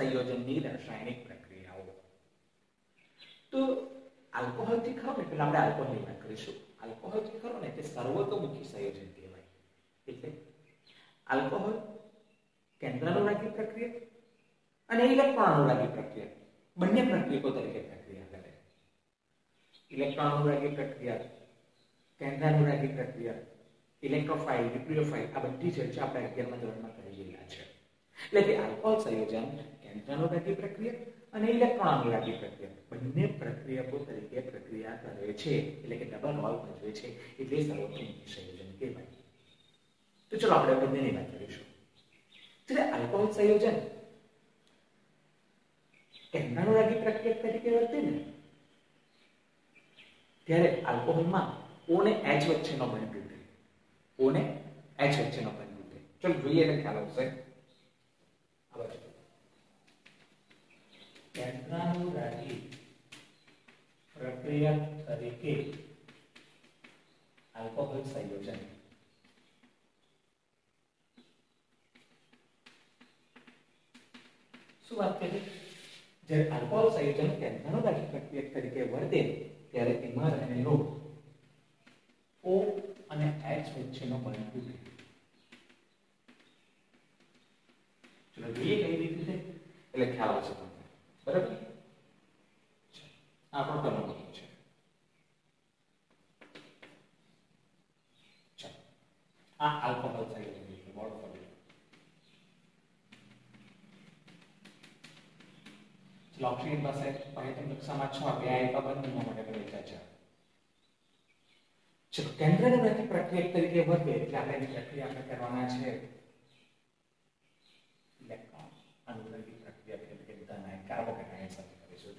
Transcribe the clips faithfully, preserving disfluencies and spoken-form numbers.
સંયોજનની રાસાયણિક પ્રક્રિયાઓ. તો આલ્કોહોલ થી ખરો ને પેલા આપણે આલ્કોહોલની વાત કરીશું. આલ્કોહોલ થી ખરો ને તે સર્વતોમુખી સંયોજન કહેવાય. એટલે આલ્કોહોલ કેન્દ્રાનુરાગી પ્રક્રિયા અને ઇલેક્ટ્રોન અનુરાગી પ્રક્રિયા બંને પ્રક્રિયકો તરીકે પ્રક્રિયા કરે. ઇલેક્ટ્રોન અનુરાગી પ્રક્રિયા, કેન્દ્રાનુરાગી પ્રક્રિયા, ઇલેક્ટ્રોફાઇલ, ન્યુક્લિયોફાઇલ આ બધી ચર્ચા આપણે અગિયારમા ધોરણમાં કરી રહ્યા છે. એટલે કે આલ્કોહોલ સંયોજન કેન્દ્રાનુરાગી પ્રક્રિયા અને ઇલેક્ટ્રોન અનુરાગી પ્રક્રિયા બંને પ્રક્રિયકો તરીકે પ્રક્રિયા કરે છે. એટલે કે ડબલ રોલ ભજવે છે. એટલે સર્વતોમુખી સંયોજન કહેવાય. તો ચલો આપણે બંનેની વાત કરીશું. એટલે આલ્કોહોલ સંયોજન કેન્દ્રાનુરાગી પ્રક્રિયા તરીકે વર્તે ને ત્યારે આલ્કોહોલમાં O ને H વચ્ચેનો બંધ તૂટે. O ને H વચ્ચેનો બંધ તૂટે. ચલો જોઈએ એટલે ખ્યાલ આવશે. કેન્દ્રાનુરાગી પ્રક્રિયા તરીકે આલ્કોહોલ સંયોજન શું વાત કરી? જ્યારે આલ્કોહોલ સંયોજન કેન્દ્રાનુરાગી પ્રક્રિયા તરીકે વર્તે ત્યારે તેમાં રહેલો O અને H વચ્ચેનો બંધ તૂટે. ચલો જોઈએ કઈ રીતે એટલે ખ્યાલ આવશે તમને. બરાબર? આપણો પહેલો મુદ્દો છે. ચાલો આ આલ્કોહોલ સંયોજન છે. મોડ ફોર્મ્યુલા. ચલો ઓક્સિજન પાસે પાયથન કક્ષામાં છ બે આયકા બંધ કરવા માટે કરી છે. ચલો કેન્દ્રાનુરાગી પ્રક્રિયા તરીકે વર્તે એટલે આપણે એની પ્રક્રિયા આપણે કરવાના છે ઇલેક્ટ્રોન અનુરાગી પ્રક્રિયા તરીકે બધાના કાર્બોકેટાયન સાથે કરીશું.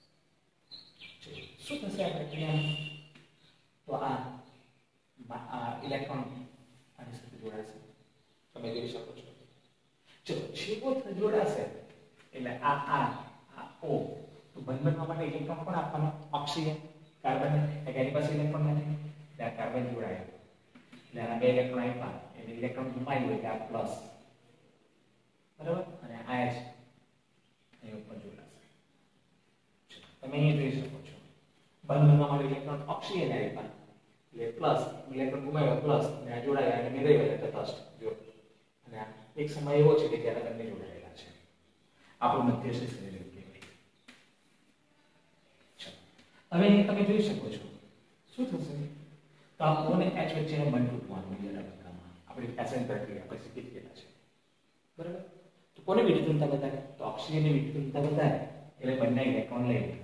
શું થશે આ પ્રક્રિયામાં? તો આ આ ઇલેક્ટ્રોન આની સાથે જોડાશે. તમે જોઈ શકો છો. ચલો છેડો જોડાશે એટલે આ આ આ O તો બંધ બનવા માટે ઇલેક્ટ્રોન પણ આપવાનો ઓક્સિજન કાર્બન એની પાસે ઇલેક્ટ્રોન નથી. આ કાર્બન જોડાય એટલે આના બે ઇલેક્ટ્રોન આપ્યા એટલે ઇલેક્ટ્રોન ગુમાવ્યું એટલે આ પ્લસ. બરાબર? અને આ H અહીં ઉપર જોડાશે. તમે અહીં જોઈ શકો છો બંધ બનવા માટે ઇલેક્ટ્રોન ઓક્સિજન આપ્યા એટલે પ્લસ, ઇલેક્ટ્રોન ગુમાવ્યો પ્લસ અને આ જોડાયા અને મેળવ્યો એટલે તટસ્થ. જો અને એક સમય એવો છે કે જ્યારે બંને જોડાયેલા છે. આપણું મધ્યસ્થ સંયોજન કહેવાય. હવે અહીં તમે જોઈ શકો છો શું થશે? તો આ O અને H વચ્ચેનો બંધ તૂટવાનો બીજા તબક્કામાં આપણી એસેન પ્રક્રિયા આપણે શીખી ગયેલા છે. બરાબર? તો કોને વિદ્યુતતા વધારે? તો ઓક્સિજનની વિદ્યુતતા વધારે એટલે બંને ઇલેક્ટ્રોન લઈ લે.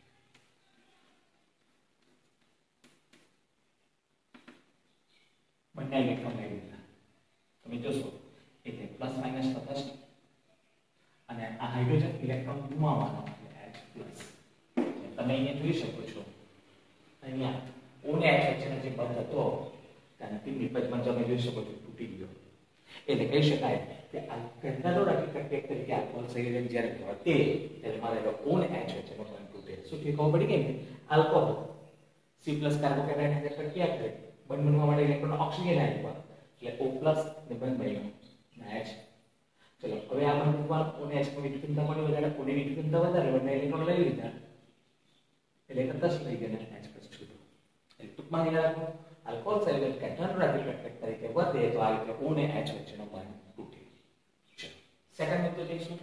બંને ઇલેક્ટ્રોન લઈ લીધા. તમે જોશો એટલે પ્લસ માઇનસ તટસ્થ અને આ હાઇડ્રોજન ઇલેક્ટ્રોન ગુમાવવાનો એટલે H પ્લસ. તમે અહીંયા જોઈ શકો છો અહીંયા O ને H વચ્ચેનો જે બંધ હતો તેનાથી નિપજમાં તમે જોઈ શકો છો તૂટી ગયો. એટલે કહી શકાય કે આ કેન્દ્રાનુરાગી પ્રક્રિયા તરીકે આલ્કોહોલ સંયોજન જ્યારે વર્તે ત્યારે મારે O અને H વચ્ચેનો બંધ તૂટે. શું થયું ખબર પડી ગઈ ને? આલ્કોહોલ C+ કાર્બોકેટાયન સાથે પ્રક્રિયા કરે બંધ બનવા માટે ઇલેક્ટ્રોન ઓક્સિજન આપ્યા એટલે O+ ને બંધ બન્યો અને H. ચલો હવે આ બંધ બનવા O અને H ની વિદ્યુતતા મળી વધારે, O ની વિદ્યુતતા વધારે બંને ઇલેક્ટ્રોન લઈ લીધા એટલે તટસ્થ થઈ ગયા અને H પ્લસ છૂટ્યો. એટલે ટૂંકમાં યાદ રાખો આલ્કોહોલ સંયોજન કેન્દ્રાનુરાગી પ્રક્રિયા તરીકે વર્તે તો આ રીતે O અને H વચ્ચેનો બંધ તૂટે. ચલો સેકન્ડ મુદ્દો જોઈશું.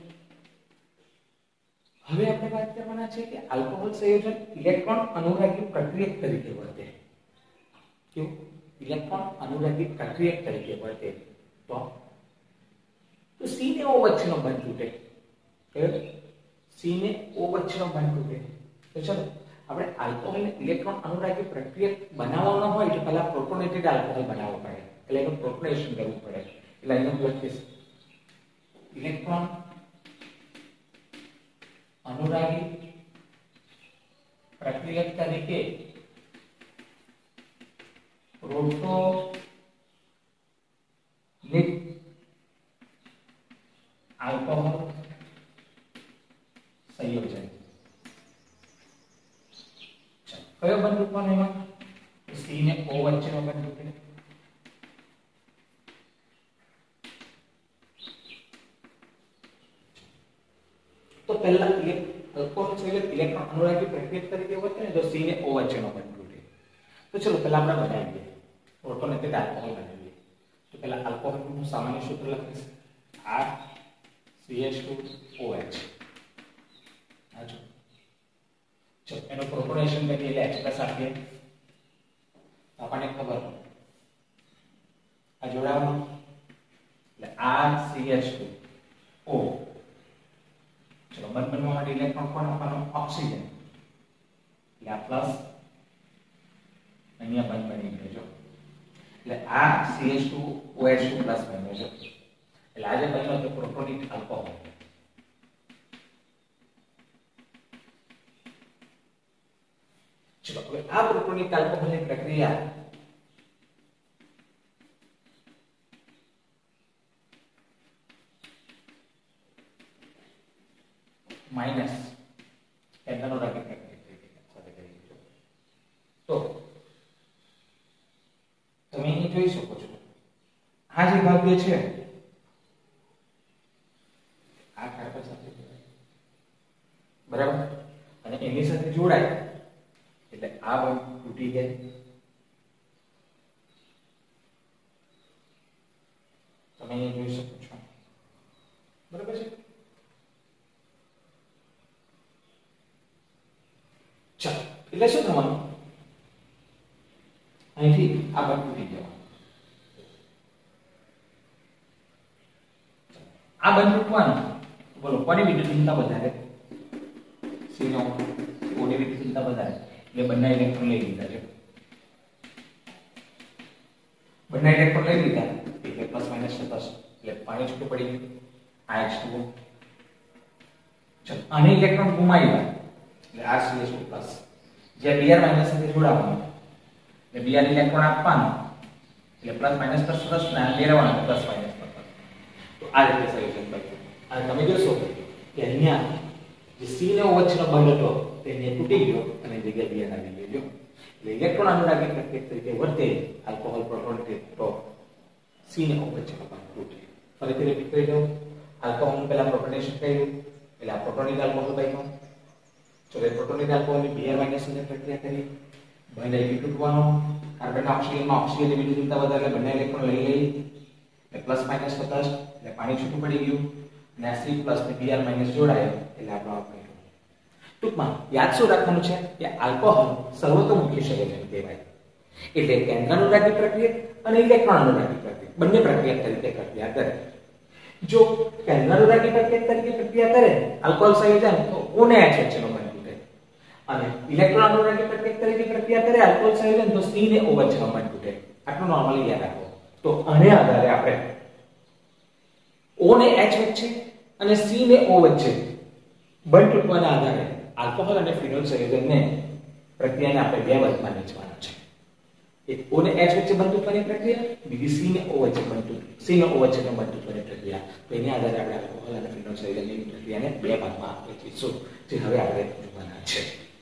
હવે આપણે વાત કરવાના છે કે આલ્કોહોલ સંયોજન ઇલેક્ટ્રોન અનુરાગી પ્રક્રિયા તરીકે વર્તે. કેવું? ઇલેક્ટ્રોન અનુરાગી પ્રક્રિયા તરીકે વર્તે તો તો C ને O વચ્ચેનો બંધ તૂટે. કયો? C ને O વચ્ચેનો બંધ તૂટે. તો ચલો આપણે આલ્કોહોલને ઇલેક્ટ્રોન અનુરાગી પ્રક્રિયા બનાવવાનો હોય તો પહેલા પ્રોટોનેટેડ આલ્કોહોલ બનાવવો પડે. એટલે એનું પ્રોટોનેશન કરવું પડે. એટલે એનું લખીશ ઇલેક્ટ્રોન અનુરાગી પ્રક્રિયા તરીકે પ્રોટોનિક આલ્કોહોલ સંયોજન. કયો બંધ તૂટવાનો એમાં? C ને O વચ્ચેનો બંધ તૂટે. પહેલા અલ્કોહોલ સંયોજન ઇલેક્ટ્રોન અનુરાગી પ્રક્રિયા તરીકે વર્તે ને તો C ને O વચ્ચેનો બંધ તૂટે. તો ચલો પહેલા આપણે બનાવીએ પ્રોટોન એટલે આલ્કોહોલ બનાવીએ. તો પહેલા આલ્કોહોલનું સામાન્ય સૂત્ર લખીશ R C H two O H. આજો ચલો એનો પ્રોટોનેશન કરીએ એટલે H પ્લસ આપીએ. આપણને ખબર આ જોડાવાનું એટલે R C H two O. ચલો બંધ બનવા માટે ઇલેક્ટ્રોન કોણ આપવાનો ઓક્સિજન એટલે આ પ્લસ અહીંયા બંધ બની ગયો જો એટલે આ C H two O H two plus બન્યો છે એટલે આજે બન્યો તો પ્રોટોનિક આલ્કોહોલ. ચલો હવે આ પ્રોટોનિક આલ્કોહોલની પ્રક્રિયા માઈનસ કેન્દ્રનો રાગી પ્રક્રિયા સાથે કરી છે. તો તમે અહીં જોઈ શકો છો આ જે ભાગ જે છે આ કાર્બન સાથે જોડાય બરાબર અને એની સાથે જોડાય એટલે આ બંધ તૂટી જાય. તમે અહીં જોઈ શકો છો બરાબર છે. ચાલો એટલે શું થવાનું અહીંથી આ બંધ તૂટી જવાનું. આ બંધ તૂટવાનું બોલો કોની વિદ્યુત ઘનતા વધારે C નો O ની વિદ્યુત ઘનતા વધારે એટલે બંને ઇલેક્ટ્રોન લઈ લીધા છે. બંને ઇલેક્ટ્રોન લઈ લીધા એટલે પ્લસ માઈનસ થશે એટલે પાણી છૂટું પડી ગયું આ H two O. ચાલો આને ઇલેક્ટ્રોન ગુમાવ્યા એટલે R C H two plus જે Br માઈનસ સાથે જોડાવાનું એટલે Br ઇલેક્ટ્રોન આપવાનું એટલે પ્લસ માઈનસ પ્લસ પ્લસ ના લેવાનું પ્લસ માઈનસ પ્લસ. તો આ રીતે સોલ્યુશન બન્યું. અને તમે જોશો કે અહીંયા જે C ને O વચ્ચેનો બંધ હતો તે તૂટી ગયો અને જગ્યાએ Br આવી ગયો. એટલે ઇલેક્ટ્રોન અનુરાગી પ્રક્રિયા તરીકે વર્તે આલ્કોહોલ પ્રોટોન તો C ને O વચ્ચેનો બંધ તૂટે. ફરીથી રિપીટ કરી દઉં આલ્કોહોલનું પહેલા પ્રોટોનેશન કર્યું એટલે આ પ્રોટોનિક આલ્કોહોલ બન્યો. ચલો પ્રોટોનિક આલ્કોહોલની Br માઈનસ સાથે પ્રક્રિયા કરી બંને ઇલેક્ટ્રોન તૂટવાનો કાર્બન ઓક્સિજનમાં ઓક્સિજનની વિદ્યુત ઘનતા વધારે બંને ઇલેક્ટ્રોન લઈ લઈ એટલે પ્લસ માઈનસ થતા એટલે પાણી છૂટું પડી ગયું અને આ C પ્લસ ને Br માઈનસ જોડાય એટલે આપણો આ કર્યું. ટૂંકમાં યાદ શું રાખવાનું છે કે આલ્કોહોલ સર્વતોમુખી સંયોજન કહેવાય. એટલે કેન્દ્ર અનુરાગી પ્રક્રિયા અને ઇલેક્ટ્રોન અનુરાગી પ્રક્રિયા બંને પ્રક્રિયા તરીકે પ્રક્રિયા કરે. જો કેન્દ્ર અનુરાગી પ્રક્રિયા તરીકે પ્રક્રિયા કરે આલ્કોહોલ સંયોજન તો O ને H વચ્ચેનો બંધ તૂટે અને ઇલેક્ટ્રોન અનુરાગી પ્રક્રિયા તરીકે પ્રક્રિયા કરે આલ્કોહોલ સંયોજન તો C ને O વચ્ચેનો બંધ તૂટે. આટલું નોર્મલી યાદ રાખો. તો આને આધારે આપણે O ને H વચ્ચે અને C ને O વચ્ચે બંધ તૂટવાના આધારે આલ્કોહોલ અને ફિનોલ સંયોજનને પ્રક્રિયાને આપણે બે વર્ગમાં વહેંચવાના છે. એક O ને H વચ્ચે બંધ તૂટવાની પ્રક્રિયા, બીજી C ને O વચ્ચે બંધ તૂટ C ને O વચ્ચે બંધ તૂટવાની પ્રક્રિયા. તો એની આધારે આપણે આલ્કોહોલ અને ફિનોલ સંયોજનની પ્રક્રિયાને બે ભાગમાં વહેંચીશું જે હવે આપણે જોવાના છે.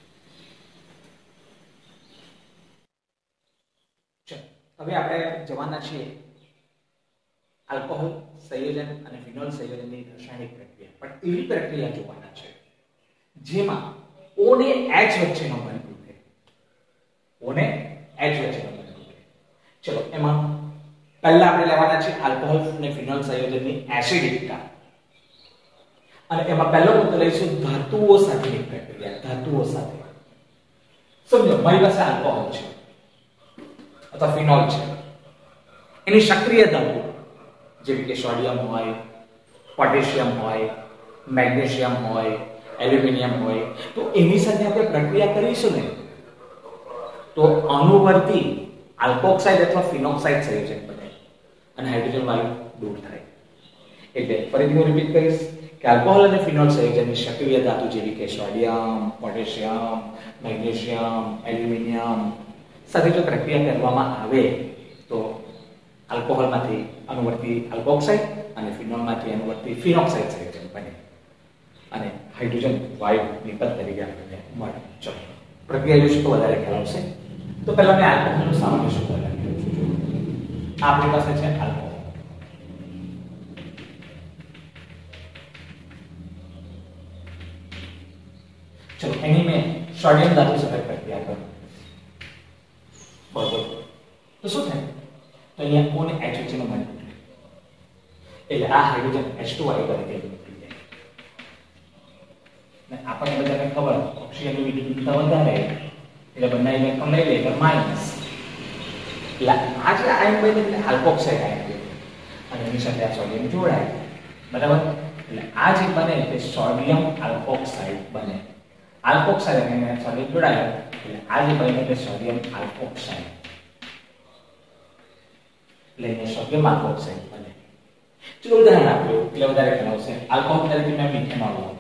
ચલો હવે આપણે જવાના છીએ આલ્કોહોલ સંયોજન અને ફિનોલ સંયોજનની રાસાયણિક પ્રક્રિયા. પણ એવી પ્રક્રિયા જોવાના છે જેમાં O ને H વચ્ચેનો બંધ તૂટે. O ને H વચ્ચેનો બંધ તૂટે. ચલો એમાં પહેલા આપણે લેવાના છે આલ્કોહોલ અને ફિનોલ સંયોજનની એસિડિકતા. અને એમાં પહેલો મુદ્દો લઈશું ધાતુઓ સાથેની પ્રક્રિયા. ધાતુઓ સાથે સમજો મારી પાસે આલ્કોહોલ છે અથવા ફિનોલ છે, એની સક્રિય ધાતુ જેવી કે સોડિયમ હોય, પોટેશિયમ હોય, મેગ્નેશિયમ હોય, એલ્યુમિનિયમ હોય, તો એની સાથે આપણે પ્રક્રિયા કરીશું ને તો અનુવર્તી આલ્કોક્સાઇડ અથવા ફિનોક્સાઇડ સંયોજન બને અને હાઇડ્રોજન વાયુ દૂર થાય. એટલે ફરીથી હું રિપીટ કરીશ કે આલ્કોહોલ અને ફિનોલ સંયોજનની સક્રિય ધાતુ જેવી કે સોડિયમ, પોટેશિયમ, મેગ્નેશિયમ, એલ્યુમિનિયમ સાથે જો પ્રક્રિયા કરવામાં આવે તો આલ્કોહોલમાંથી અનુવર્તી આલ્કોક્સાઇડ અને ફિનોલમાંથી અનુવર્તી ફિનોક્સાઇડ સંયોજન બને અને હાઇડ્રોજન વાયુ નિપત તરીકે આપણને મળે. ચલો પ્રક્રિયા વિશે તો વધારે ખ્યાલ આવશે. તો પહેલા મેં આલ્કોહોલનું સામાન્ય સૂત્ર લખ્યું છે. આપણી પાસે છે આલ્કોહોલ. चलो एनी में सोडियम धातु સાથે પ્રક્રિયા કરો બરોબર તો શું થાય તો અહીંયા O ને H વચ્ચેનો બંધ એટલે આ હાઇડ્રોજન H ટુ વાયુ તરીકે નીકળી જાય ને આપણને બધાને ખબર ઓક્સિજનની વિદ્યુતતા વધારે એટલે બંને ઇલેક્ટ્રોન લઈ લે એટલે માઈનસ એટલે આ જે આયન બને એટલે આલ્કોક્સાઇડ આયન અને એની સાથે આ સોડિયમ જોડાય બરાબર એટલે આ જે બને તે સોડિયમ આલ્કોક્સાઇડ બને આલ્કોક્સાઇડ અને સોડિયમ જોડાય એટલે આ જે બને તે સોડિયમ આલ્કોક્સાઇડ એટલે એને સોડિયમ આલ્કોક્સાઇડ બને ચલો ઉદાહરણ આપ્યું એટલે વધારે ખ્યાલ આવશે આલ્કોહોલ તરીકે મેં મિથેનોલ લો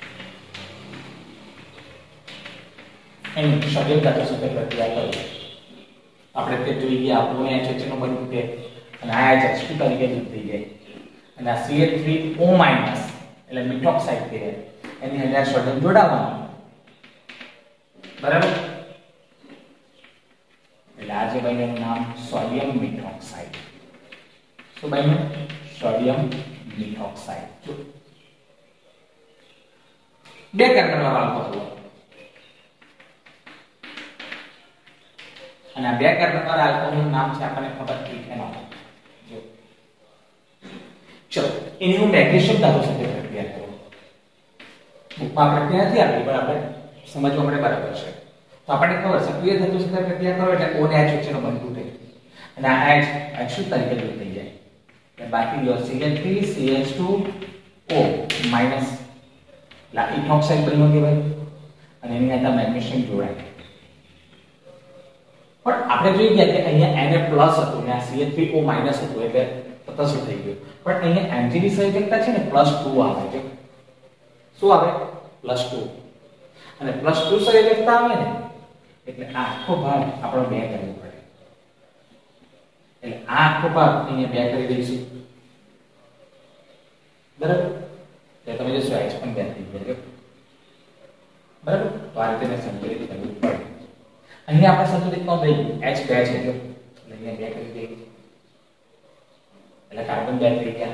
એની સોડિયમ ધાતુ સાથે પ્રક્રિયા કરી આપણે તે જોઈ ગયા આપણું H વચ્ચેનો બંધ છે અને આ H H ટુ તરીકે દૂર થઈ જાય અને આ C H three O minus એટલે મિથોક્સાઇડ કહેવાય એની અંદર સોડિયમ જોડાવવાનું બરાબર એટલે આ જે બન્યું નામ સોડિયમ મિથોક્સાઇડ શું બન્યું સોડિયમ મિથોક્સાઇડ જો બે કાર્બન વાળો આલ્કોહોલ અને આ બે કાર્બન વાળા આલ્કોહોલનું નામ છે આપણને ખબર છે ઇથેનોલ જો ચલો એની હું મેગ્નેશિયમ ધાતુ સાથે પ્રક્રિયા કરું બુકમાં પ્રક્રિયા નથી આપી પણ આપણે સમજવા માટે બરાબર છે તો આપણને ખબર સક્રિય ધાતુ સાથે પ્રક્રિયા કરો એટલે O ને H વચ્ચેનો બંધ તૂટે અને આ H H તરીકે દૂર થઈ જાય એટલે બાકી રહ્યો C H three C H two O minus લા ઇથોક્સાઇડ બન્યો કહેવાય અને એની અંદર મેગ્નેશિયમ જોડાય પણ આપણે જોઈ ગયા કે અહીંયા Na પ્લસ હતું અને આ C H three O minus હતું એટલે પતા શું થઈ ગયું પણ અહીંયા Mg ની સંયોજકતા છે ને પ્લસ ટુ આવે છે શું આવે પ્લસ ટુ અને પ્લસ ટુ સંયોજકતા આવે ને એટલે આ આખો ભાગ આપણો બે કરવો પડે એટલે આ આખો ભાગ અહીંયા બે કરી દઈશું બરાબર એટલે તમે જોશો H પણ બે થઈ ગયો બરાબર તો આ રીતે સંતુલિત કરવું પડે અહીંયા આપણે સંતુલિત કોણ થઈ ગયું H બે છે જો એટલે અહીંયા બે કરી દઈએ એટલે કાર્બન બે થઈ ગયા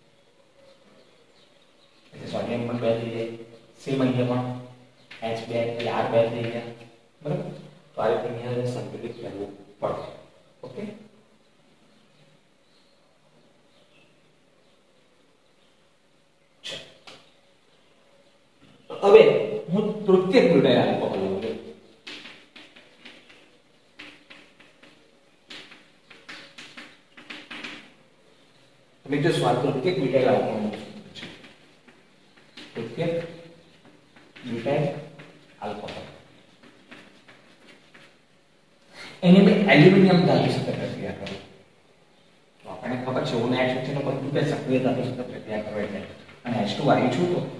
એટલે સોડિયમ પણ બે થઈ જાય સેમ અહીંયા પણ H બે એટલે R બે થઈ ગયા બરાબર તો આ રીતે અહીંયા સંતુલિત કરવું પડે ઓકે હવે હું તૃતીય બ્યુટાઇલ આલ્કોહોલ લઉં છું તમે જો સ્વાદ તૃતીય બ્યુટાઇલ આલ્કોહોલ તૃતીય બ્યુટાઇલ આલ્કોહોલ એની મેં એલ્યુમિનિયમ ધાતુ સાથે પ્રક્રિયા કરો તો આપણને ખબર છે ઓને H વચ્ચેનો બધું કે સક્રિય ધાતુ સાથે પ્રક્રિયા કરો એટલે અને H ટુ વાયુ છું તો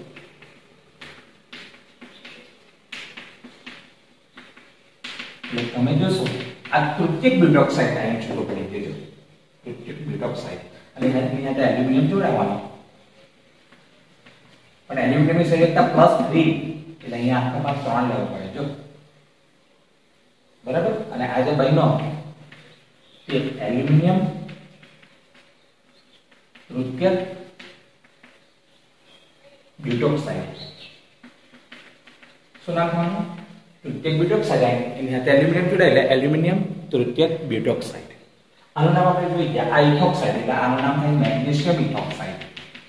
એટલે તમે જોશો આ તૃતીયક બ્યુટોક્સાઇડ આયન છૂટો પડી દેજો તૃતીયક બ્યુટોક્સાઇડ અને એની અંદર એલ્યુમિનિયમ જોડાવાનું પણ એલ્યુમિનિયમની સંયોજકતા પ્લસ થ્રી એટલે અહીંયા આખા ભાગ ત્રણ લેવો પડે જો બરાબર અને આ જે બન્યો તે એલ્યુમિનિયમ તૃતીયક બ્યુટોક્સાઇડ શું નામ થવાનું તૃતીયક બ્યુટોક્સાઇડ એની સાથે એલ્યુમિનિયમ જોડાય એટલે એલ્યુમિનિયમ તૃતીયક બ્યુટોક્સાઇડ આનું નામ આપણે જોઈ ગયા આ ઇથોક્સાઇડ એટલે આનું નામ થાય મેગ્નેશિયમ ઇથોક્સાઇડ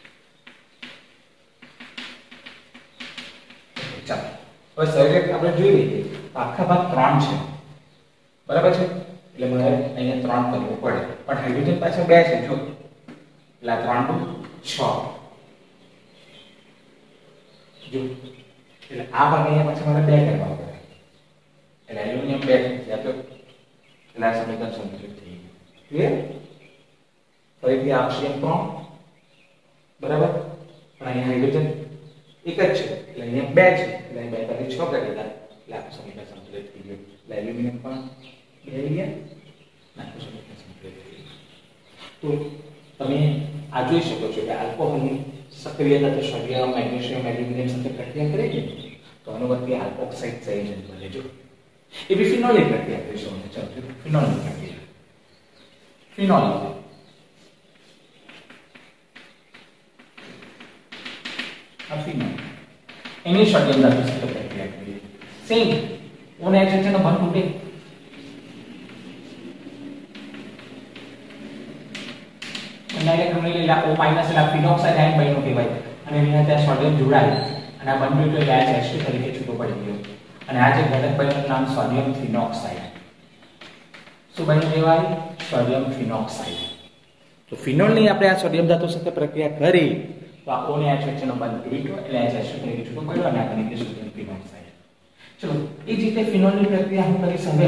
ચાલો હવે સર્વેક આપણે જોઈ લઈએ આખા ભાગ ત્રણ છે બરાબર છે એટલે મારે અહીંયા ત્રણ કરવું પડે પણ હાઇડ્રોજન પાછળ બે છે જો એટલે ત્રણ નું છ જો એટલે આ ભાગ અહીંયા પાછળ મારે બે કરવા પડે એટલે એલ્યુમિનિયમ બે થઈ ગયા તો એટલે આ સમીકરણ સંતુલિત થઈ ગયું ક્લિયર ફરીથી આ ઓક્સિજન ત્રણ બરાબર પણ અહીંયા હાઇડ્રોજન એક જ છે એટલે અહીંયા બે છે એટલે બે કરી છ કરી દીધા એટલે આખું સમીકરણ સંતુલિત થઈ ગયું એટલે એલ્યુમિનિયમ પણ બે આવી ગયા આખું સમીકરણ સંતુલિત થઈ ગયું તો તમે આ જોઈ શકો છો કે આલ્કોહોલની સક્રિયતા તો સોડિયમ મેગ્નેશિયમ એલ્યુમિનિયમ સાથે પ્રક્રિયા કરે છે તો અનુવર્તી આલ્કોક્સાઇડ સંયોજન બને જો એ બી ફિનોલની પ્રક્રિયા કરીશું ચાલો ફિનોલની પ્રક્રિયા ફિનોલ આ ફિનોલ એની સોડિયમ ધાતુ સાથે પ્રક્રિયા કરીએ સેમ O ને H વચ્ચેનો બંધ તૂટે ઇલેક્ટ્રોન લઈ લે O- એટલે ફિનોક્સાઇડ આયન બન્યો કહેવાય અને એના ત્યાં સોડિયમ જોડાય અને આ બંધ તૂટ્યો એટલે H H two તરીકે છૂટો પડી ગયો અને આ જે ઘટક બન્યું નામ સોડિયમ ફિનોક્સાઇડ શું બન્યું કહેવાય સોડિયમ ફિનોક્સાઇડ તો ફિનોલ ની આપણે આ સોડિયમ ધાતુ સાથે પ્રક્રિયા કરી તો આ O ને H વચ્ચેનો બંધ તૂટ્યો એટલે H H two તરીકે છૂટો પડ્યો અને આ બની ગયો સોડિયમ ફિનોક્સાઇડ ચલો એ જ રીતે ફિનોલ ની પ્રક્રિયા હું કરીશ હવે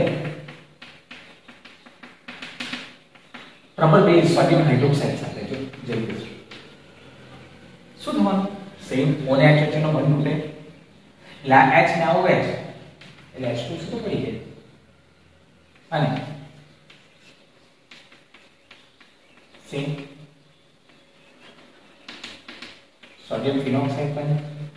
પ્રબળ બેઝ સોડિયમ હાઇડ્રોક્સાઇડ સાથે જો જલ્દી શું થવાનું સેમ O ને H વચ્ચેનો બંધ તૂટે એટલે આ H ને આવો H એટલે H two શું પડી જાય અને સેમ સોડિયમ ફિનોક્સાઇડ બને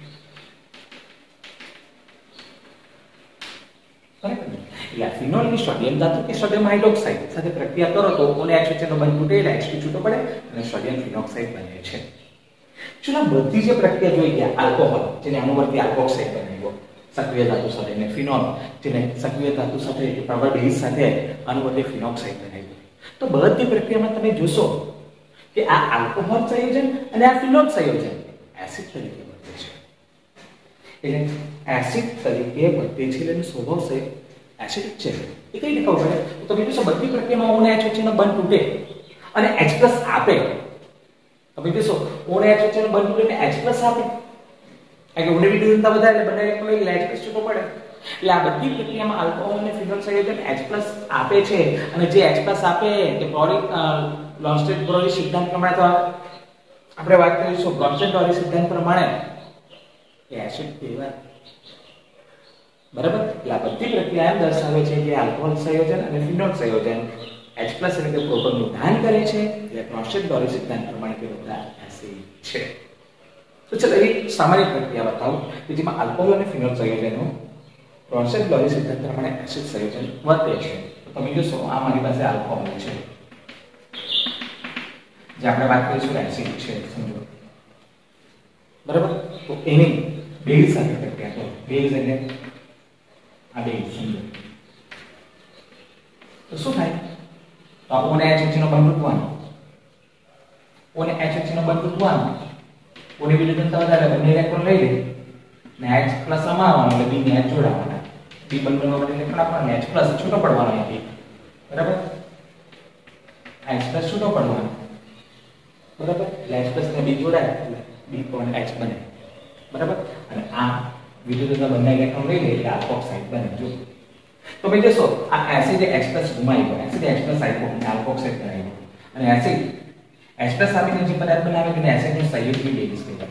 એટલે ફિનોલ ની સોડિયમ ધાતુ કે સોડિયમ હાઇડ્રોક્સાઇડ સાથે પ્રક્રિયા કરો તો O ને H વચ્ચેનો બંધ તૂટે એટલે H two છૂટો પડે અને સોડિયમ ફિનોક્સાઇડ બને છે ચલો બધી જે પ્રક્રિયા જોઈ ગયા આલ્કોહોલ જેને અનુવર્તી આલ્કોક્સાઇડ બનાવ્યો સક્રિય ધાતુ સાથે અને ફિનોલ જેને સક્રિય ધાતુ સાથે પ્રબળ બેઝ સાથે અનુવર્તી ફિનોક્સાઇડ બનાવ્યો તો બધી પ્રક્રિયામાં તમે જોશો કે આ આલ્કોહોલ સંયોજન અને આ ફિનોલ સંયોજન એસિડ તરીકે વર્તે છે એટલે એસિડ તરીકે વર્તે છે એટલે સ્વભાવ છે એસિડિક છે એ કઈ રીતે ખબર પડે તો તમે જોશો બધી પ્રક્રિયામાં O ને H વચ્ચેનો બંધ તૂટે અને H+ આપે તમે જોશો O ને H વચ્ચેનો બંધ તૂટે એટલે H+ આપે એટલે ઉડેવી દૂરતા વધારે એટલે બંને ઇલેક્ટ્રોન એટલે H+ છૂટો પડે એટલે આ બધી પ્રક્રિયામાં આલ્કોહોલ અને ફિનોલ સંયોજન H+ આપે છે અને જે H+ આપે કે પ્રોરી લોન્સ્ટેડ-બ્રોરી સિદ્ધાંત પ્રમાણે તો આપણે વાત કરીશું લોન્સ્ટેડ-બ્રોરી સિદ્ધાંત પ્રમાણે એ એસિડ કહેવાય બરાબર એટલે આ બધી પ્રક્રિયા એમ દર્શાવે છે કે આલ્કોહોલ સંયોજન અને ફિનોલ સંયોજન H+ એટલે કે પ્રોટોનનું દાન કરે છે એટલે લોન્સ્ટેડ-બ્રોરી સિદ્ધાંત પ્રમાણે તે બધા એસિડ છે તો ચલો એક સામાન્ય પ્રક્રિયા બતાવું કે જેમાં આલ્કોહોલ અને ફિનોલ સંયોજનો લોન્સ્ટેડ-બ્રોરી સિદ્ધાંત પ્રમાણે એસિડ સંયોજન વર્તે છે તો તમે જોશો આ મારી પાસે આલ્કોહોલ છે જે આપણે વાત કરીશું એસિડ છે સમજો બરાબર તો એની બેઝ સાથે પ્રક્રિયા કરો બેઝ એટલે આ બેઝ સમજો તો શું થાય તો O ને H વચ્ચેનો બંધ તૂટવાનો O ને H વચ્ચેનો બંધ તૂટવાનો O ની વિરુદ્ધતા વધારે બંને ઇલેક્ટ્રોન લઈ લે ને H+ સમાવવાનો એટલે B ને H જોડાવવાના B બંધ બનવા માટે ઇલેક્ટ્રોન આપવાનો H+ છૂટો પડવાનો અહીંથી બરાબર H+ છૂટો પડવાનો બરાબર એટલે H+ ને B જોડાય એટલે B પણ H બને બરાબર અને આ વિરુદ્ધતા બંને ઇલેક્ટ્રોન લઈ લે એટલે આલ્કોક્સાઇડ બને જો તો મેં જોશો આ એસિડ H+ ઘુમાઈ ગયો એસિડ H+ આપ્યો અને આલ્કોક્સાઇડ બનાવ્યો અને એસિડ H+ આપીને જે પદાર્થ બનાવે તેને એસિડનું સંયુગ્મી બેઝ કહેવાય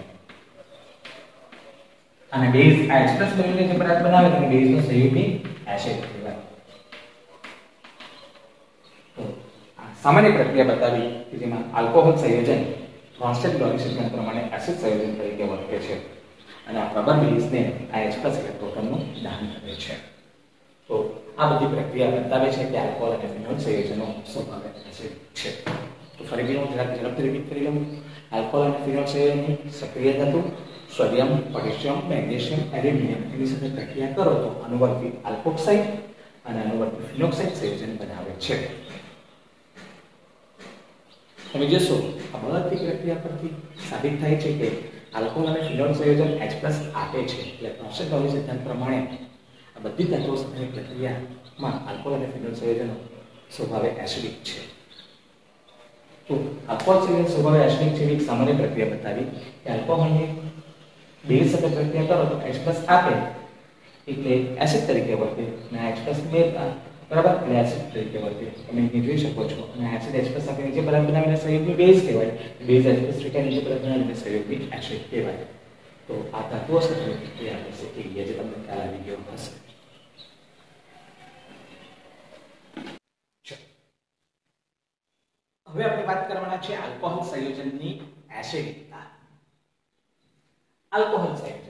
અને બેઝ H+ બનીને જે પદાર્થ બનાવે તેને બેઝનું સંયુગ્મી એસિડ કહેવાય તો આ સામાન્ય પ્રક્રિયા બતાવી કે જેમાં આલ્કોહોલ સંયોજન લોન્સ્ટેડ-બ્રોરી સિદ્ધાંત પ્રમાણે એસિડ સંયોજન તરીકે વર્તે છે અને આ પ્રબળ બેઝને આ H+ એટલે પ્રોટોનનું દાન કરે છે તો આ બધી પ્રક્રિયા બતાવે છે કે આલ્કોહોલ અને ફિનોલ સંયોજનો સ્વભાવે એસિડ છે તો ફરીથી હું જરાક ઝડપથી રિપીટ કરી લઉં આલ્કોહોલ અને ફિનોલ સંયોજનની સક્રિય ધાતુ સોડિયમ પોટેશિયમ મેગ્નેશિયમ એલ્યુમિનિયમ એની સાથે પ્રક્રિયા કરો તો અનુવર્તી આલ્કોક્સાઇડ અને અનુવર્તી ફિનોક્સાઇડ સંયોજન બનાવે છે તમે જોશો આ બધી પ્રક્રિયા પરથી સાબિત થાય છે કે આલ્કોહોલ અને ફિનોલ સંયોજન H+ આપે છે એટલે લોન્સ્ટેડ-બ્રોરી સિદ્ધાંત પ્રમાણે આ બધી ધાતુઓ સાથેની પ્રક્રિયામાં આલ્કોહોલ અને ફિનોલ સંયોજનો સ્વભાવે એસિડિક છે તો આલ્કોહોલ સંયોજન સ્વભાવે એસિડિક છે એક સામાન્ય પ્રક્રિયા બતાવી કે આલ્કોહોલની બેઝ સાથે પ્રક્રિયા કરો તો H+ આપે એટલે એસિડ તરીકે વર્તે અને H+ બે બરાબર એટલે એસિડ તરીકે વર્તે તમે અહીં જોઈ શકો છો અને એસિડ H+ આપીને જે પદાર્થ બનાવીને સંયુગ્મી બેઝ કહેવાય બેઝ H+ રીટાઈને જે પદાર્થ બનાવીને સંયુગ્મી એસિડ કહેવાય તો આ ધાતુઓ સાથેની પ્રક્રિયા હશે કે જે તમને ખ્યાલ આવી ગયો હશે હવે આપણે વાત કરવાના છે આલ્કોહોલ સંયોજનની એસિડિકતા આલ્કોહોલ સંયોજન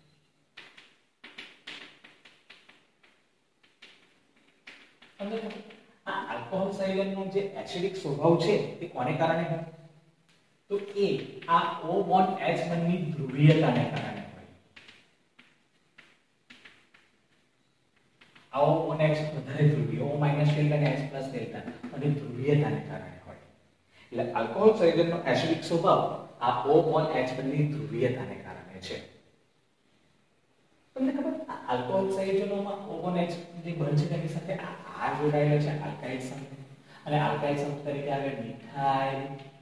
આ આલ્કોહોલ સંયોજનનો જે એસિડિક સ્વભાવ છે તે કોને કારણે હોય તો એ આ O બોન્ડ H બંધની ધ્રુવીયતાને કારણે હોય આ O અને H વધારે ધ્રુવીય, O માઈનસ ડેલ્ટા અને H પ્લસ ડેલ્ટા અને ધ્રુવીયતાને કારણે હોય. એટલે આલ્કોહોલ સંયોજનનો એસિડિક સ્વભાવ આ O અને H બંને ધ્રુવીયતાને કારણે છે. તમને ખબર આલ્કોહોલ સંયોજનોમાં O અને H જે બંધ છે તેની સાથે આ R જોડાયેલો છે આલ્કાઇલ સમૂહ, અને આલ્કાઇલ સમૂહ તરીકે આવે મિથાઇલ,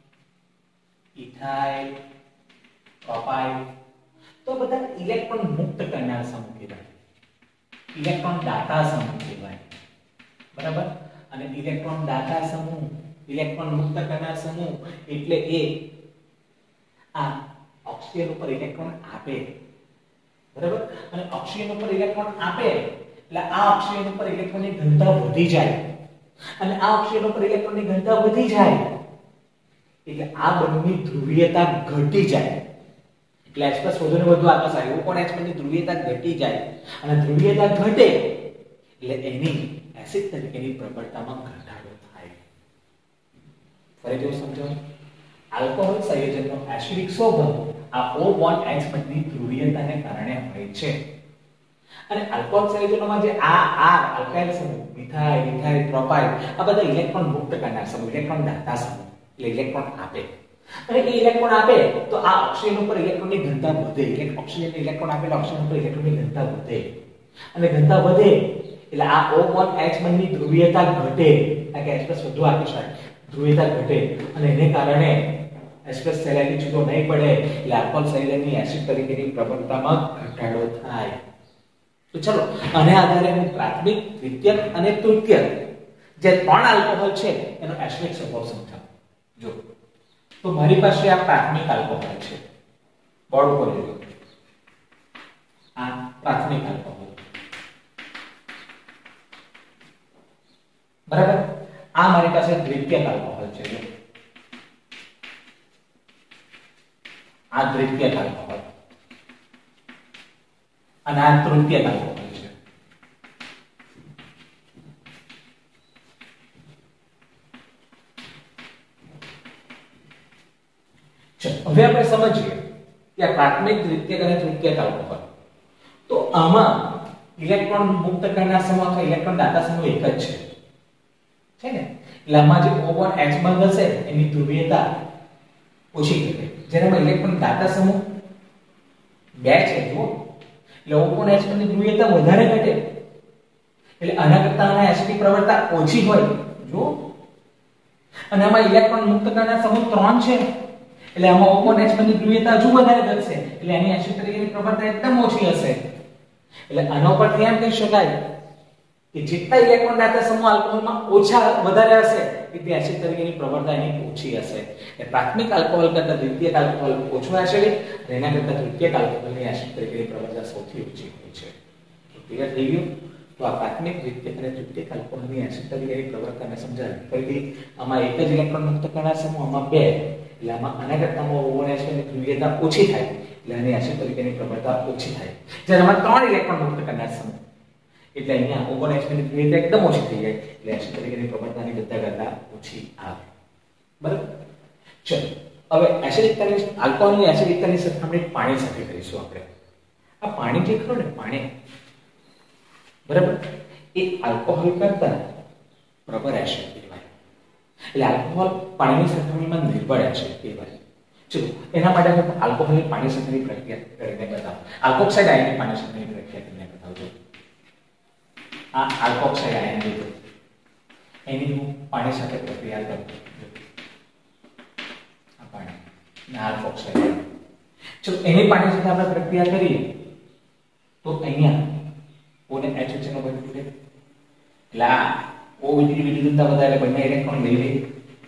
ઇથાઇલ, પ્રોપાઇલ. તો બધા ઇલેક્ટ્રોન મુક્ત કરનાર સમૂહ કહેવાય, ઇલેક્ટ્રોન દાતા સમૂહ કહેવાય. બરાબર. અને ઇલેક્ટ્રોન દાતા સમૂહ, ઇલેક્ટ્રોન મુક્ત કરનાર સમૂહ એટલે એ આ ઓક્સિજન ઉપર ઇલેક્ટ્રોન આપે. બરાબર. અને ઓક્સિજન ઉપર ઇલેક્ટ્રોન આપે એટલે આ ઓક્સિજન ઉપર ઇલેક્ટ્રોનની ઘનતા વધી જાય, અને આ ઓક્સિજન ઉપર ઇલેક્ટ્રોનની ઘનતા વધી જાય એટલે આ બંનેની ધ્રુવીયતા ઘટી જાય. એટલે H પ્લસ વધુ ને વધુ આકાશ આવે, O પણ H બંને ધ્રુવીયતા ઘટી જાય, અને ધ્રુવીયતા ઘટે એટલે એની એસિડ તરીકેની પ્રબળતામાં ઘટાડો થાય. ફરીથી સમજાવું, આલ્કોહોલ સંયોજનનો એસિડિક સ્વભાવ આ O બોન્ડ H બંને ધ્રુવીયતાને કારણે હોય છે. અને આલ્કોહોલ સંયોજનોમાં જે આ R આલ્કાઇલ સમૂહ, મિથાઇલ, ઇથાઇલ, પ્રોપાઇલ આ બધા ઇલેક્ટ્રોન મુક્ત કરનાર સમૂહ, ઇલેક્ટ્રોન દાતા સમૂહ, એટલે ઇલેક્ટ્રોન આપે. અને એ ઇલેક્ટ્રોન આપે તો આ ઓક્સિજન ઉપર ઇલેક્ટ્રોનની ઘનતા વધે, એટલે ઓક્સિજન ઇલેક્ટ્રોન આપે એટલે ઓક્સિજન ઉપર ઇલેક્ટ્રોનની ઘનતા વધે, અને ઘનતા વધે એટલે આ O બોન્ડ H બંને ધ્રુવીયતા ઘટે, એટલે કે H પ્લસ વધુ આપી શકાય, ધ્રુવીયતા ઘટે, અને એને કારણે H પ્લસ સહેલાઈથી છૂટો નહીં પડે એટલે આલ્કોહોલ સંયોજનની એસિડ તરીકેની પ્રબળતામાં ઘટાડો થાય. તો ચલો આને આધારે હું પ્રાથમિક, દ્વિતીયક અને તૃતીયક જે ત્રણ આલ્કોહોલ છે એનો એસિડિક સ્વભાવ સમજાવું. જો તો મારી પાસે આ પ્રાથમિક આલ્કોહોલ છે, બોર્ડ ઉપર જોજો, આ પ્રાથમિક આલ્કોહોલ. બરાબર. આ મારી પાસે દ્વિતીયક આલ્કોહોલ છે, જો આ દ્વિતીયક આલ્કોહોલ, અને આ તૃતીયક આલ્કોહોલ છે. હવે આપણે સમજીએ કે આ પ્રાથમિક, દ્વિતીયક અને તૃતીયક આલ્કોહોલ, તો આમાં ઇલેક્ટ્રોન મુક્ત કરનાર સમૂહ અથવા ઇલેક્ટ્રોન દાતા સમૂહ એક જ છે, છે ને? એટલે આમાં જે O અને H બંધ હશે એની ધ્રુવીયતા ઓછી ઘટે, જેનામાં ઇલેક્ટ્રોન દાતા સમૂહ બે છે, જો એટલે O અને H બંને ધ્રુવીયતા વધારે ઘટે, એટલે આના કરતા આના H ની પ્રબળતા ઓછી હોય, જો. અને આમાં ઇલેક્ટ્રોન મુક્ત કરનાર સમૂહ ત્રણ છે, એટલે આમાં O અને H બંને ધ્રુવીયતા હજુ વધારે ઘટશે, એટલે એની એસિડ તરીકેની પ્રબળતા એકદમ ઓછી હશે. એટલે આના પરથી એમ કહી શકાય કે જેટલા ઇલેક્ટ્રોન દાતા સમૂહ આલ્કોહોલમાં ઓછા વધારે હશે એટલે એસિડ તરીકેની પ્રબળતા એની ઓછી હશે. એટલે પ્રાથમિક આલ્કોહોલ કરતા દ્વિતીયક આલ્કોહોલ ઓછો એસિડિક, અને એના કરતા તૃતીયક આલ્કોહોલની એસિડ તરીકેની પ્રબળતા સૌથી ઓછી હોય છે. તો ક્લિયર થઈ ગયું? તો આ પ્રાથમિક, દ્વિતીયક અને તૃતીયક આલ્કોહોલની એસિડ તરીકેની પ્રબળતા મેં સમજાવી. ફરીથી આમાં એક જ ઇલેક્ટ્રોન મુક્ત કરનાર સમૂહ, આમાં બે, એટલે આમાં આના કરતામાં O અને H ની ધ્રુવીયતા ઓછી થાય એટલે આની એસિડ તરીકેની પ્રબળતા ઓછી થાય. જ્યારે આમાં ત્રણ ઇલેક્ટ્રોન મુક્ત કરનાર સમૂહ એટલે અહીંયા O અને H ની ધ્રુવીયતા એકદમ ઓછી થઈ જાય એટલે એસિડ તરીકેની પ્રબળતાની બધા કરતા ઓછી આવે. બરાબર. ચલો હવે એસિડિકતાની, આલ્કોહોલની એસિડિકતાની સરખામણી પાણી સાથે કરીશું આપણે. આ પાણી જે ખરું ને, પાણી, બરાબર, એ આલ્કોહોલ કરતા પ્રબળ એસિડ કહેવાય. એટલે આલ્કોહોલ પાણીની સરખામણીમાં નિર્બળ એસિડ કહેવાય. ચલો એના માટે હું આલ્કોહોલની પાણી સાથેની પ્રક્રિયા કરીને બતાવું. આલ્કોક્સાઇડ આયનની પાણી સાથેની પ્રક્રિયા કરીને બતાવજો. આ આલ્કોક્સાઇડ આયન લીધું, એની હું પાણી સાથે પ્રક્રિયા કરું. આ પાણી ને આલ્કોક્સાઇડ આયન, ચલો એની પાણી સાથે આપણે પ્રક્રિયા કરીએ તો અહીંયા O ને H વચ્ચેનો બંધ તૂટે, એટલે આ O વિદ્યુત ઘનતા વધારે બંને ઇલેક્ટ્રોન લઈ લે,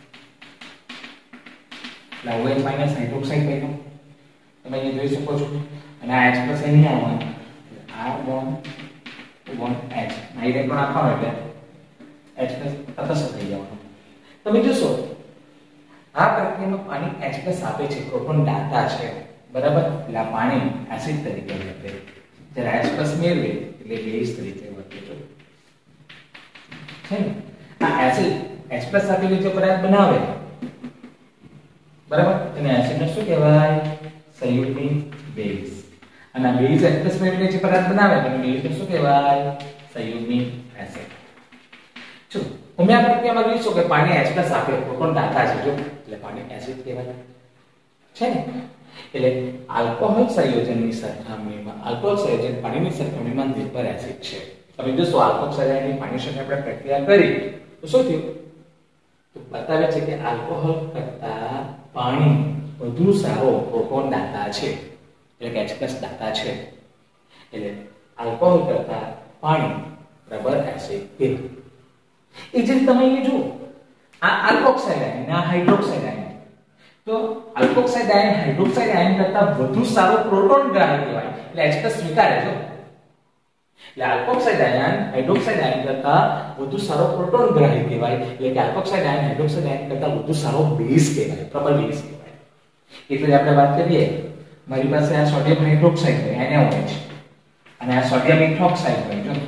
એટલે OH માઈનસ હાઇડ્રોક્સાઇડ બન્યો, તમે અહીંયા જોઈ શકો છો. અને આ H પ્લસ અહીં આવવાનું, આ બોન્ડ બોન્ડ H ના ઇલેક્ટ્રોન આપવાનો એટલે H પ્લસ તટસ્થ થઈ જવાનું. તમે જોશો આ પ્રક્રિયામાં પાણી H પ્લસ આપે છે, પ્રોટોન દાતા છે, બરાબર. એટલે આ પાણી એસિડ તરીકે વર્તે, જ્યારે H પ્લસ મેળવે એટલે બેઝ તરીકે વર્તે છે ને. આ એસિડ H પ્લસ આપેલી જે પદાર્થ બનાવે, બરાબર, એને એસિડને શું કહેવાય? સંયુગ્મિક બેઝ. અને આ બેઝ H પ્લસ મેળવીને જે પદાર્થ બનાવે તેને બેઝને શું કહેવાય? સંયુગની એસિડ. જો ઉમેરા પ્રક્રિયામાં જોઈશું કે પાણી H+ આપે પ્રોટોન દાતા છે, જો એટલે પાણી એસિડ કહેવાય છે ને. એટલે આલ્કોહોલ સંયોજનની સરખામણીમાં આલ્કોહોલ સંયોજન પાણીની સરખામણીમાં નિર્ભર એસિડ છે. તમે જોશો આલ્કોક્સાઇડની પાણી સાથે આપણે પ્રક્રિયા કરી તો શું થયું, તો બતાવે છે કે આલ્કોહોલ કરતા પાણી વધુ સારો પ્રોટોન દાતા છે, એટલે કે H+ દાતા છે. એટલે આલ્કોહોલ કરતા પાણી બરાબર એસિડ કહેવાય. એ જે તમે અહીં જુઓ આ આલ્કોક્સાઇડ આયન આ હાઇડ્રોક્સાઇડ આયન, તો આલ્કોક્સાઇડ આયન હાઇડ્રોક્સાઇડ આયન કરતા વધુ સારો પ્રોટોન ગ્રાહી કહેવાય, એટલે H+ સ્વીકારે છે. એટલે આલ્કોક્સાઇડ આયન હાઇડ્રોક્સાઇડ આયન કરતા વધુ સારો પ્રોટોન ગ્રાહી કહેવાય, એટલે કે આલ્કોક્સાઇડ આયન હાઇડ્રોક્સાઇડ આયન કરતા વધુ સારો બેઝ કહેવાય, પ્રબળ બેઝ કહેવાય. એટલે આપણે વાત કરીએ, મારી પાસે આ સોડિયમ હાઇડ્રોક્સાઇડ છે એને હોય છે, અને આ સોડિયમ ઇથોક્સાઇડ હોય છે,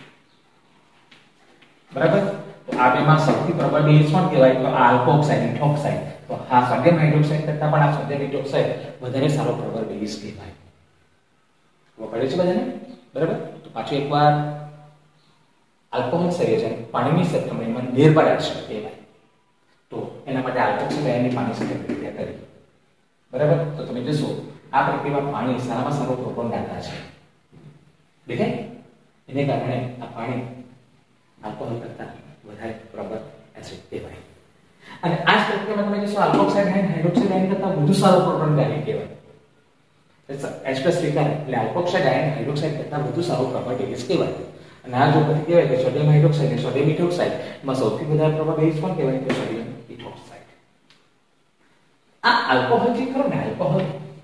બરાબર. તો આ બેમાં સૌથી પ્રબળ બેઝ કોણ કહેવાય, તો આ આલ્કોક્સાઇડ ઇથોક્સાઇડ. તો આ સોડિયમ હાઇડ્રોક્સાઇડ કરતા પણ આ સોડિયમ ઇથોક્સાઇડ વધારે સારો પ્રબળ બેઝ કહેવાય. ખબર પડે છે બધાને, બરાબર. તો પાછું એકવાર આલ્કોહોલ સંયોજન પાણીની સરખામણીમાં નિર્ભર એસિડ કહેવાય. તો એના માટે આલ્કોક્સાઇડ આયનની પાણી સાથે પ્રક્રિયા કરી, બરાબર. તો તમે જોશો આ પ્રક્રિયામાં પાણી સારામાં સારો પ્રોટોન દાતા છે, દેખાય. એને કારણે આ પાણી આલ્કોહોલ કરતા વધારે પ્રબળ એસિડ કહેવાય. અને આ જ પ્રક્રિયામાં તમે જોશો આલ્કોક્સાઇડ આયન હાઇડ્રોક્સાઇડ આયન કરતા વધુ સારો પ્રોટોન ગ્રાહી કહેવાય, H+ સ્વીકાર. એટલે આલ્કોક્સાઇડ આયન હાઇડ્રોક્સાઇડ કરતા વધુ સારો પ્રબળ બેઝ કહેવાય. અને આ જો પછી કહેવાય કે સોડિયમ હાઇડ્રોક્સાઇડ અને સોડિયમ ઇથોક્સાઇડ માં સૌથી વધારે પ્રબળ બેઝ કોણ કહેવાય, તો સોડિયમ ઇથોક્સાઇડ. આ આલ્કોહોલ જે ખરો ને આલ્કોહોલ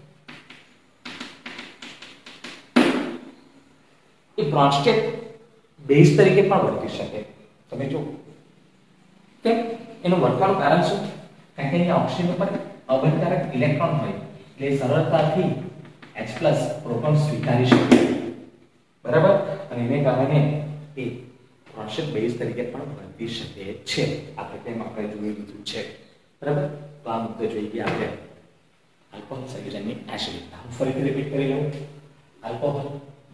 એ બ્રોન્સ્ટેટ બેઝ તરીકે પણ વર્તી શકે. તમે જો કેમ, એનું વર્તવાનું કારણ શું, કારણ કે અહીંયા ઓક્સિજન ઉપર અબંધકારક ઇલેક્ટ્રોન હોય એટલે સરળતાથી H+ પ્રોટોન સ્વીકારી શકે, બરાબર. અને એને કારણે એ બ્રોન્સ્ટેટ બેઝ તરીકે પણ વર્તી શકે છે. આ પ્રક્રિયામાં આપણે જોઈ લીધું છે, બરાબર. તો આ મુદ્દો જોઈ ગયા આપણે આલ્કોહોલ સંયોજનની એસિડિકતા. હું ફરીથી રિપીટ કરી લઉં. આલ્કોહોલ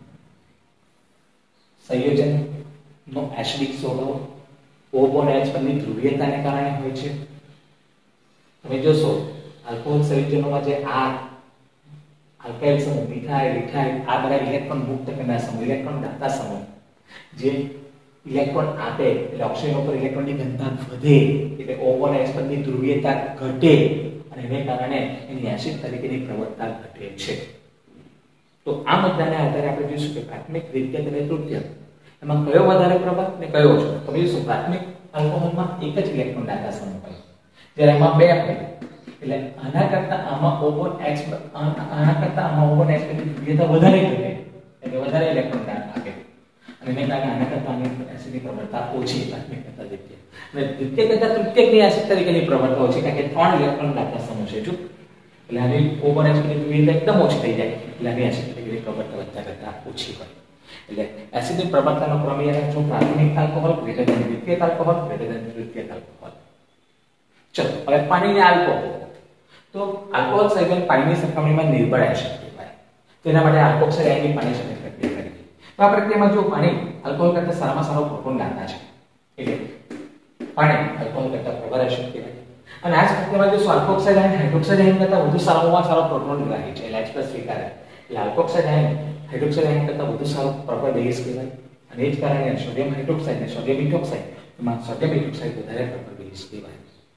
સંયોજનનો એસિડિક સ્વભાવ O બોન્ડ H પરની ધ્રુવીયતાને કારણે હોય છે. તમે જોશો આલ્કોહોલ સંયોજનોમાં જે આ આલ્કાઇલ સમૂહ મિથાઇલ ઇથાઇલ આ બધા ઇલેક્ટ્રોન મુક્ત કરનાર સમૂહ, ઇલેક્ટ્રોન દાતા સમૂહ, જે ઇલેક્ટ્રોન આપે એટલે ઓક્સિજન ઉપર ઇલેક્ટ્રોનની ઘનતા વધે, એટલે O બોન્ડ H પરની ધ્રુવીયતા ઘટે, અને એને કારણે એની એસિડ તરીકેની પ્રવણતા ઘટે છે. તો આ મુદ્દાને આધારે આપણે જોઈશું કે પ્રાથમિક, દ્વિતીયક અને તૃતીયક એમાં કયો વધારે પ્રબળ ને કયો ઓછો. તમે જોઈશું પ્રાથમિક આલ્કોહોલમાં એક જ ઇલેક્ટ્રોન દાતા સમૂહ હોય, જ્યારે એમાં બે હોય. એટલે આના કરતા આમાં O બોન્ડ H આના કરતા આમાં O બોન્ડ H ની ધ્રુવીયતા વધારે ઘટે, એટલે વધારે ઇલેક્ટ્રોન દાન આપે, અને એને કારણે આના કરતા આની એસિડની પ્રબળતા ઓછી, પ્રાથમિક કરતા દ્વિતીયક. અને દ્વિતીયક કરતા તૃતીયકની એસિડ તરીકેની પ્રબળતા ઓછી, કારણ કે ત્રણ ઇલેક્ટ્રોન દાતા સમૂહ છે. જો એટલે આની O બોન્ડ H ની ધ્રુવીયતા એકદમ ઓછી થઈ જાય, એટલે આની એસિડ તરીકેની પ્રબળતા વધતા કરતા ઓછી હોય. એટલે એસિડની પ્રબળતાનો ક્રમ એ રાખજો, પ્રાથમિક આલ્કોહોલ ગ્રેટર ધેન દ્વિતીયક આલ્કોહોલ ગ્રેટર ધેન તૃતીયક આલ્કોહોલ. ચલો હવે પાણીની આલ્કોહોલ. તો આલ્કોહોલ સંયોજન પાણીની સરખામણીમાં નિર્બળ એસિડ કહેવાય. તેના માટે આલ્કોક્સાઇડ આયનની પાણી સાથે પ્રક્રિયા કરી. તો આ પ્રક્રિયામાં જો પાણી આલ્કોહોલ કરતા સારામાં સારો પ્રોટોન દાતા છે, એટલે પાણી આલ્કોહોલ કરતા પ્રબળ એસિડ કહેવાય. અને આ જ પ્રક્રિયામાં જો આલ્કોક્સાઇડ આયન હાઇડ્રોક્સાઇડ આયન કરતા વધુ સારામાં સારો પ્રોટોન ગ્રાહી છે, એટલે H+ સ્વીકારે, એટલે આલ્કોક્સાઇડ આયન હાઇડ્રોક્સાઇડ આયન કરતા વધુ સારો પ્રબળ બેઝ કહેવાય. અને એ જ કારણે સોડિયમ હાઇડ્રોક્સાઇડ અને સોડિયમ ઇથોક્સાઇડ એમાં સોડિયમ ઇથોક્સાઇડ વધારે પ્રબળ બેઝ કહેવાય.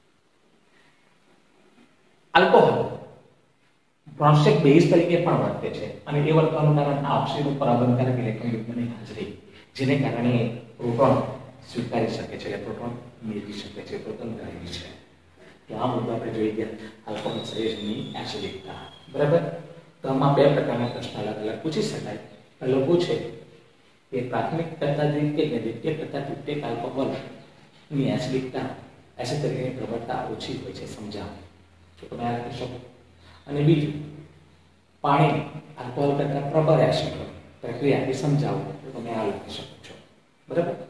આલ્કોહોલ બ્રોન્સ્ટેટ બેઝ તરીકે પણ વર્તે છે, અને એ વર્તવાનું કારણ આ ઓક્સિજન ઉપર અબંધકારક ઇલેક્ટ્રોન યુગ્મની હાજરી, જેને કારણે પ્રોટોન સ્વીકારી શકે છે, એટલે પ્રોટોન મેળવી શકે છે, પ્રોટોન ગ્રાહી છે. તો આ મુદ્દો આપણે જોઈ ગયા આલ્કોહોલ સંયોજનની એસિડિકતા, બરાબર. તો આમાં બે પ્રકારના પ્રશ્ન અલગ અલગ પૂછી શકાય. પહેલો પૂછે કે પ્રાથમિક કરતા દ્વિતીયક અને દ્વિતીયક કરતા તૃતીયક આલ્કોહોલની એસિડિકતા, એસિડ તરીકેની પ્રબળતા ઓછી હોય છે, સમજાવો. તો તમે આ લખી શકો. અને બીજું, પાણી આલ્કોહોલ કરતા પ્રબળ એસિડ પ્રક્રિયાથી સમજાવો, તો તમે આ લખી શકો છો, બરાબર.